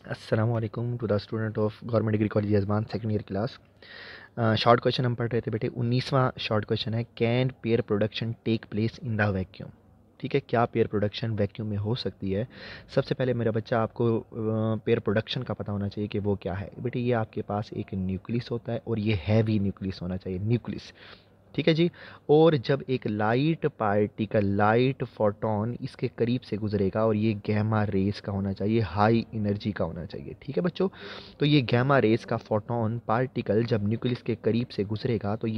अस्सलाम वालेकुम to the student of government degree college यजमान second year class. Short question हम पढ़ रहे थे बेटे। 19वां शॉर्ट क्वेश्चन है, can pair production take place in the vacuum. ठीक है, क्या पेयर प्रोडक्शन वैक्यूम में हो सकती है। सबसे पहले मेरा बच्चा आपको पेयर प्रोडक्शन का पता होना चाहिए कि वो क्या है बेटे। ये आपके पास एक न्यूक्लियस होता है और ये हैवी न्यूक्लियस होना चाहिए, न्यूक्लियस। ठीक है जी। और जब एक लाइट पार्टिकल, लाइट फोटोन इसके करीब से गुजरेगा और ये गैमा रेस का होना चाहिए, हाई एनर्जी का होना चाहिए। ठीक है बच्चों। तो ये गैमा रेस का फोटोन पार्टिकल जब न्यूक्लियस के करीब से गुजरेगा तो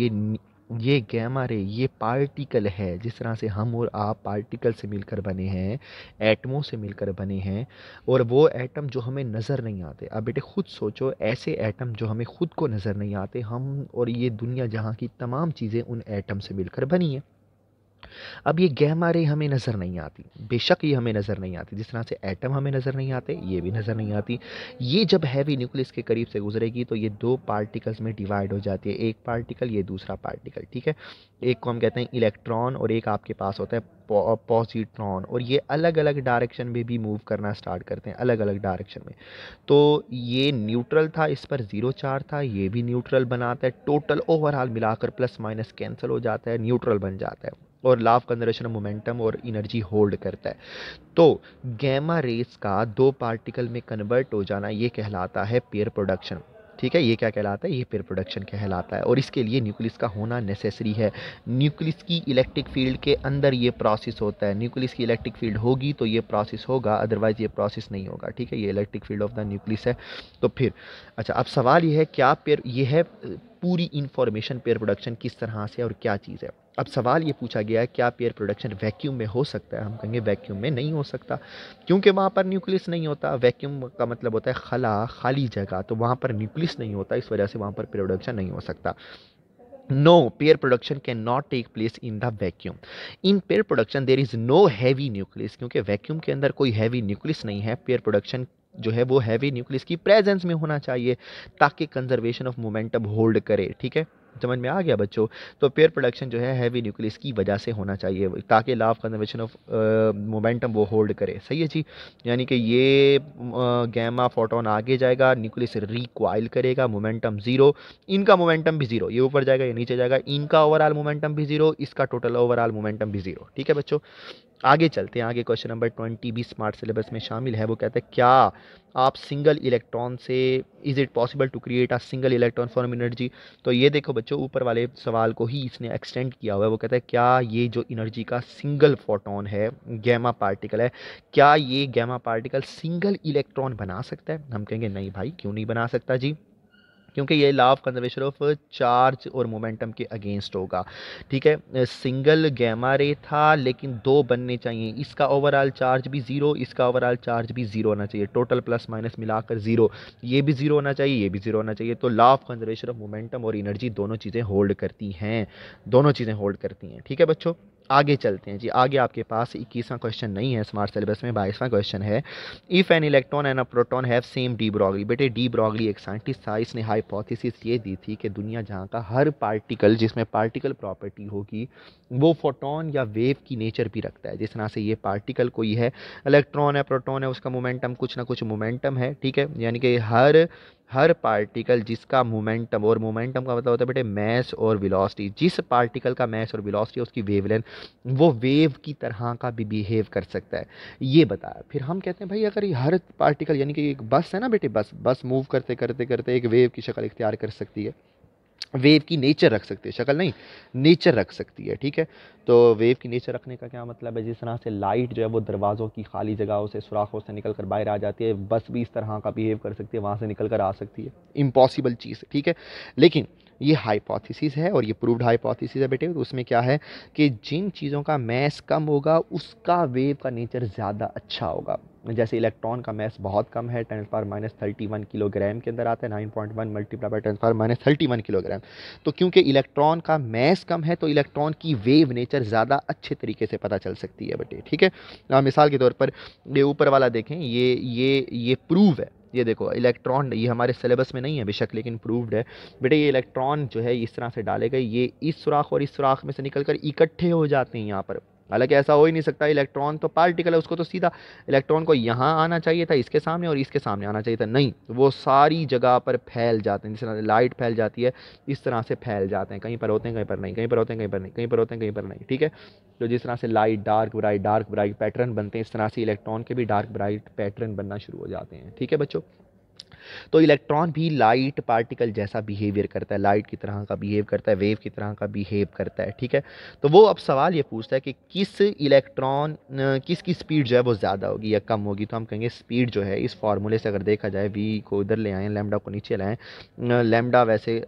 ये गैमा रे, ये पार्टिकल है। जिस तरह से हम और आप पार्टिकल से मिलकर बने हैं, एटमों से मिलकर बने हैं, और वो एटम जो हमें नज़र नहीं आते। अब बेटे खुद सोचो, ऐसे एटम जो हमें खुद को नज़र नहीं आते, हम और ये दुनिया जहाँ की तमाम चीज़ें उन एटम से मिलकर बनी हैं। अब ये गैमा रे हमें नज़र नहीं आती, बेशक ये हमें नज़र नहीं आती। जिस तरह से एटम हमें नज़र नहीं आते, ये भी नज़र नहीं आती। ये जब हैवी न्यूक्लियस के करीब से गुजरेगी तो ये दो पार्टिकल्स में डिवाइड हो जाती है, एक पार्टिकल, ये दूसरा पार्टिकल। ठीक है। एक को हम कहते हैं इलेक्ट्रॉन और एक आपके पास होता है पॉजिट्रॉन, और ये अलग अलग डायरेक्शन में भी मूव करना स्टार्ट करते हैं, अलग अलग डायरेक्शन में। तो ये न्यूट्रल था, इस पर ज़ीरो चार्ज था, ये भी न्यूट्रल बनाता है। टोटल ओवरऑल मिलाकर प्लस माइनस कैंसिल हो जाता है, न्यूट्रल बन जाता है और law of conservation of momentum और एनर्जी होल्ड करता है। तो गैमा रेस का दो पार्टिकल में कन्वर्ट हो जाना ये कहलाता है पेयर प्रोडक्शन। ठीक है, ये क्या कहलाता है, ये पेयर प्रोडक्शन कहलाता है। और इसके लिए न्यूक्लियस का होना नेसेसरी है। न्यूक्लियस की इलेक्ट्रिक फील्ड के अंदर ये प्रोसेस होता है। न्यूक्लियस की इलेक्ट्रिक फील्ड होगी तो ये प्रोसेस होगा, अदरवाइज ये प्रोसेस नहीं होगा। ठीक है, ये electric field of the nucleus है। तो फिर अच्छा, अब सवाल ये है, क्या पेयर, ये है पूरी इंफॉर्मेशन पेयर प्रोडक्शन किस तरह से और क्या चीज़ है। अब सवाल ये पूछा गया है, क्या पेयर प्रोडक्शन वैक्यूम में हो सकता है। हम कहेंगे वैक्यूम में नहीं हो सकता, क्योंकि वहाँ पर न्यूक्लियस नहीं होता। वैक्यूम का मतलब होता है खला, खाली जगह, तो वहाँ पर न्यूक्लियस नहीं होता, इस वजह से वहाँ पर पेयर प्रोडक्शन नहीं हो सकता। No, pair production can not take place in the vacuum. In pair production there is no heavy nucleus, क्योंकि वैक्यूम के अंदर कोई हैवी न्यूक्लियस नहीं है। पेयर प्रोडक्शन जो है वो हैवी न्यूक्लियस की प्रेजेंस में होना चाहिए ताकि कंजर्वेशन ऑफ मोमेंटम होल्ड करे। ठीक है, समझ में आ गया बच्चों। तो पेयर प्रोडक्शन जो है हैवी न्यूक्लियस की वजह से होना चाहिए ताकि law of conservation of momentum वो होल्ड करे। सही है जी। यानी कि ये गैमा फोटोन आगे जाएगा, न्यूक्लियस रिक्वाइल करेगा, मोमेंटम जीरो, इनका मोमेंटम भी जीरो, ये ऊपर जाएगा ये नीचे जाएगा, इनका ओवरऑल मोमेंटम भी जीरो, इसका टोटल ओवरऑल मोमेंटम भी जीरो। ठीक है बच्चों, आगे चलते हैं। आगे क्वेश्चन नंबर 20 भी स्मार्ट सिलेबस में शामिल है। वो कहता है, क्या आप सिंगल इलेक्ट्रॉन से, is it possible to create a single electron form energy. तो ये देखो बच्चों, ऊपर वाले सवाल को ही इसने एक्सटेंड किया हुआ है। वो कहता है, क्या ये जो एनर्जी का सिंगल फोटोन है, गैमा पार्टिकल है, क्या ये गैमा पार्टिकल सिंगल इलेक्ट्रॉन बना सकता है। हम कहेंगे नहीं भाई, क्यों नहीं बना सकता जी, क्योंकि ये law of conservation of charge और मोमेंटम के अगेंस्ट होगा। ठीक है, सिंगल गैमा रे था लेकिन दो बनने चाहिए, इसका ओवरऑल चार्ज भी जीरो, इसका ओवरऑल चार्ज भी जीरो होना चाहिए, टोटल प्लस माइनस मिलाकर जीरो। ये भी जीरो होना चाहिए, ये भी जीरो होना चाहिए। तो law of conservation of momentum और एनर्जी दोनों चीज़ें होल्ड करती हैं, दोनों चीज़ें होल्ड करती हैं। ठीक है बच्चों, आगे चलते हैं जी। आगे आपके पास 21वां क्वेश्चन नहीं है स्मार्ट सिलेबस में, 22वां क्वेश्चन है। If an electron and a proton have same de Broglie. बेटे डी ब्रॉगली एक साइंटिस्ट था, इसने हाइपोथेसिस ये दी थी कि दुनिया जहाँ का हर पार्टिकल जिसमें पार्टिकल प्रॉपर्टी होगी वो फोटोन या वेव की नेचर भी रखता है। जिस तरह से ये पार्टिकल कोई है, इलेक्ट्रॉन है, प्रोटॉन है, उसका मोमेंटम कुछ ना कुछ मोमेंटम है। ठीक है, यानी कि हर हर पार्टिकल जिसका मोमेंटम, और मोमेंटम का मतलब होता है बेटे मैस और वेलोसिटी, जिस पार्टिकल का मैस और वेलोसिटी उसकी वेवलेंथ, वो वेव की तरह का भी बिहेव कर सकता है, ये बताया। फिर हम कहते हैं भाई, अगर ये हर पार्टिकल, यानी कि एक बस है ना बेटे, बस बस मूव करते करते करते एक वेव की शक्ल इख्तियार कर सकती है, वेव की नेचर रख सकती है, शक्ल नहीं, नेचर रख सकती है। ठीक है, तो वेव की नेचर रखने का क्या मतलब है, जिस तरह से लाइट जो है वो दरवाज़ों की खाली जगहों से, सुराखों से निकल कर बाहर आ जाती है, बस भी इस तरह का बिहेव कर सकती है, वहाँ से निकल कर आ सकती है। इम्पॉसिबल चीज़। ठीक है, लेकिन ये हाइपोथेसिस है और ये प्रूव्ड हाइपोथेसिस है बेटे। तो उसमें क्या है कि जिन चीज़ों का मैस कम होगा उसका वेव का नेचर ज़्यादा अच्छा होगा। जैसे इलेक्ट्रॉन का मैस बहुत कम है, 10⁻31 किलोग्राम के अंदर आता है, 9.1 मल्टीप्लाई बाय 10⁻31 किलोग्राम। तो क्योंकि इलेक्ट्रॉन का मैस कम है तो इलेक्ट्रॉन की वेव नेचर ज़्यादा अच्छे तरीके से पता चल सकती है बेटे। ठीक है, मिसाल के तौर पर ये ऊपर वाला देखें, ये प्रूव है। ये देखो इलेक्ट्रॉन, ये हमारे सिलेबस में नहीं है बेशक, लेकिन प्रूव्ड है बेटे। ये इलेक्ट्रॉन जो है इस तरह से डाले गए, ये इस सुराख और इस सुराख में से निकलकर इकट्ठे हो जाते हैं यहाँ पर, हालांकि ऐसा हो ही नहीं सकता, इलेक्ट्रॉन तो पार्टिकल है, उसको तो सीधा इलेक्ट्रॉन को यहाँ आना चाहिए था इसके सामने और इसके सामने आना चाहिए था, नहीं, वो सारी जगह पर फैल जाते हैं, जिस तरह लाइट फैल जाती है इस तरह से फैल जाते हैं, कहीं पर होते हैं कहीं पर नहीं, कहीं पर होते हैं कहीं पर नहीं, कहीं पर होते हैं कहीं पर नहीं, ठीक है। तो जिस तरह से लाइट डार्क ब्राइट पैटर्न बनते हैं, इस तरह से इलेक्ट्रॉन के भी डार्क ब्राइट पैटर्न बनना शुरू हो जाते हैं, ठीक है बच्चों। तो इलेक्ट्रॉन भी लाइट पार्टिकल जैसा बिहेवियर करता है, लाइट की तरह का बिहेव करता है, वेव की तरह का बिहेव करता है, ठीक है। तो वो अब सवाल ये पूछता है कि किस इलेक्ट्रॉन किसकी स्पीड जो है वो ज़्यादा होगी या कम होगी। तो हम कहेंगे स्पीड जो है, इस फार्मूले से अगर देखा जाए, वी को इधर ले आएँ, लैम्डा को नीचे लाएँ, लैम्डा वैसे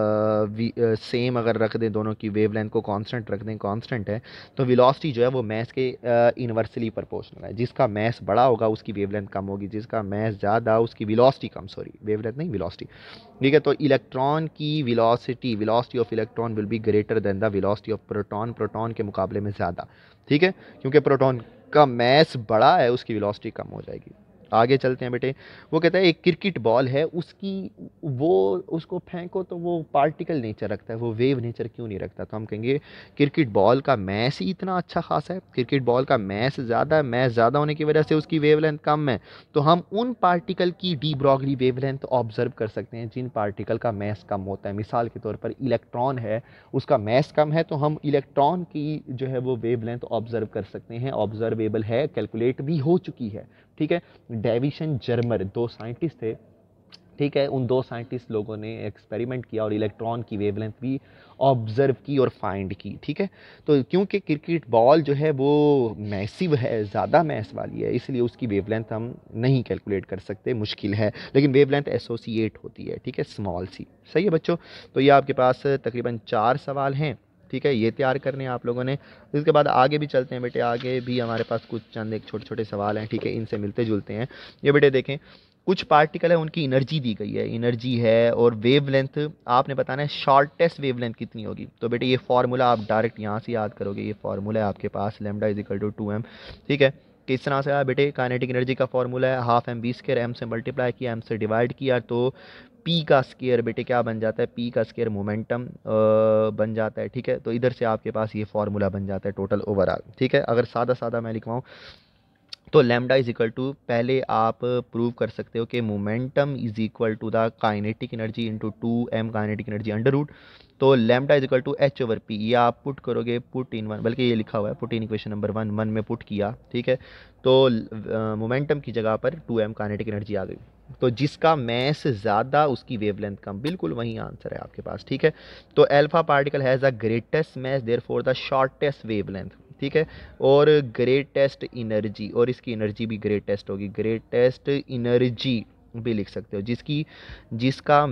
सेम अगर रख दें, दोनों की वेवलेंथ को कांस्टेंट रख दें, कांस्टेंट है, तो वेलोसिटी जो है वो मैस के इन्वर्सली प्रोपोर्शनल है। जिसका मैस बड़ा होगा उसकी वेवलेंथ कम होगी, जिसका मैस ज़्यादा उसकी वेलोसिटी कम, सॉरी वेवलेंथ नहीं वेलोसिटी, ठीक है। तो इलेक्ट्रॉन की velocity of electron will be greater than the velocity of proton, proton के मुकाबले में ज़्यादा, ठीक है, क्योंकि प्रोटॉन का मैस बड़ा है, उसकी वेलोसिटी कम हो जाएगी। आगे चलते हैं बेटे। वो कहता है एक क्रिकेट बॉल है, उसकी वो उसको फेंको तो वो पार्टिकल नेचर रखता है, वो वेव नेचर क्यों नहीं रखता। तो हम कहेंगे क्रिकेट बॉल का मैस ही इतना अच्छा खासा है, क्रिकेट बॉल का मैस ज़्यादा है, मैस ज़्यादा होने की वजह से उसकी वेवलेंथ कम है। तो हम उन पार्टिकल की डी ब्रॉगली वेवलेंथ ऑब्जर्व कर सकते हैं जिन पार्टिकल का मैस कम होता है। मिसाल के तौर पर इलेक्ट्रॉन है, उसका मैस कम है, तो हम इलेक्ट्रॉन की जो है वो वेवलेंथ ऑब्जर्व कर सकते हैं, ऑब्जर्वेबल है, कैलकुलेट भी हो चुकी है, ठीक है। डेविशन जर्मर दो साइंटिस्ट थे, ठीक है, उन दो साइंटिस्ट लोगों ने एक्सपेरिमेंट किया और इलेक्ट्रॉन की वेवलेंथ भी ऑब्जर्व की और फाइंड की, ठीक है। तो क्योंकि क्रिकेट बॉल जो है वो मैसिव है, ज़्यादा मैस वाली है, इसलिए उसकी वेवलेंथ हम नहीं कैलकुलेट कर सकते, मुश्किल है, लेकिन वेवलेंथ एसोसिएट होती है, ठीक है, स्मॉल सी। सही है बच्चों। तो ये आपके पास तकरीबन 4 सवाल हैं, ठीक है, ये तैयार करने हैं आप लोगों ने। इसके बाद आगे भी चलते हैं बेटे, आगे भी हमारे पास कुछ चंद एक छोटे छोटे सवाल हैं, ठीक है, इनसे मिलते जुलते हैं। ये बेटे देखें, कुछ पार्टिकल है, उनकी एनर्जी दी गई है, एनर्जी है और वेवलेंथ आपने बताना है शॉर्टेस्ट वेवलेंथ कितनी होगी। तो बेटे ये फार्मूला आप डायरेक्ट यहाँ से याद करोगे, ये फार्मूला है आपके पास lambda is equal to 2m, ठीक है। किस तरह से आया बेटे, काइनेटिक एनर्जी का फार्मूला है half m b square, m से मल्टीप्लाई किया, एम से डिवाइड किया, तो पी का स्केयर बेटे क्या बन जाता है, पी का स्केयर मोमेंटम बन जाता है, ठीक है। तो इधर से आपके पास ये फार्मूला बन जाता है टोटल ओवरऑल, ठीक है। अगर सादा सादा मैं लिखवाऊँ तो लैम्डा इज इक्वल टू, पहले आप प्रूव कर सकते हो कि momentum is equal to the kinetic energy into 2m kinetic energy under root. तो lambda is equal to h over p, ये आप पुट करोगे, पुट इन वन, बल्कि ये लिखा हुआ है पुट इन इक्वेशन नंबर 1 में पुट किया, ठीक है। तो मोमेंटम की जगह पर 2m काइनेटिक एनर्जी आ गई। तो जिसका मैस ज़्यादा उसकी वेवलेंथ कम, बिल्कुल वही आंसर है आपके पास, ठीक है। तो alpha particle has a greatest mass therefore the shortest wavelength, ठीक है। और ग्रेटेस्ट एनर्जी, और इसकी एनर्जी भी ग्रेटेस्ट होगी, ग्रेटेस्ट एनर्जी भी लिख सकते हो, जिसका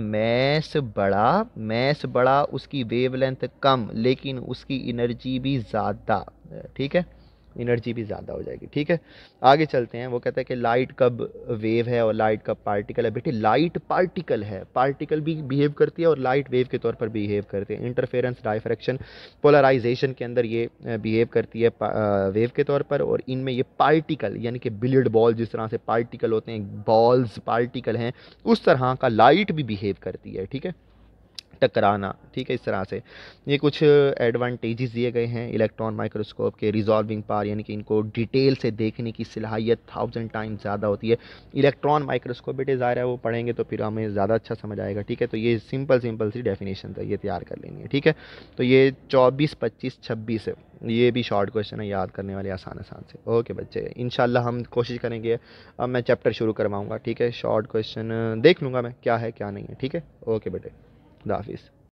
मैस बड़ा उसकी वेवलेंथ कम, लेकिन उसकी एनर्जी भी ज़्यादा, ठीक है, एनर्जी भी ज़्यादा हो जाएगी, ठीक है। आगे चलते हैं। वो कहता है कि लाइट कब वेव है और लाइट कब पार्टिकल है। बेटे लाइट पार्टिकल है, पार्टिकल भी बिहेव करती है और लाइट वेव के तौर पर बिहेव करती है। इंटरफेरेंस, डायफ्रैक्शन, पोलराइजेशन के अंदर ये बिहेव करती है वेव के तौर पर, और इनमें ये पार्टिकल यानी कि बिलियर्ड बॉल जिस तरह से पार्टिकल होते हैं, बॉल्स पार्टिकल हैं, उस तरह का लाइट भी बिहेव करती है, ठीक है, टकराना, ठीक है, इस तरह से। ये कुछ एडवांटेजेस दिए गए हैं इलेक्ट्रॉन माइक्रोस्कोप के। रिजॉल्विंग पावर यानी कि इनको डिटेल से देखने की सलाहियत 1000 टाइम्स ज़्यादा होती है। इलेक्ट्रॉन माइक्रोस्कोप बेटे ज़ाहिर है वो पढ़ेंगे तो फिर हमें ज़्यादा अच्छा समझ आएगा, ठीक है। तो ये सिंपल सिंपल सी डेफिनेशन है, ये तैयार कर लेनी है, ठीक है। तो ये 24, 25, 26 है, ये भी शॉर्ट क्वेश्चन है, याद करने वाले आसान आसान से। ओके बच्चे, इंशाल्लाह हम कोशिश करेंगे। अब मैं चैप्टर शुरू करवाऊँगा, ठीक है। शॉर्ट क्वेश्चन देख लूँगा मैं क्या है क्या नहीं है, ठीक है। ओके बेटे, खुदा हाफिज़।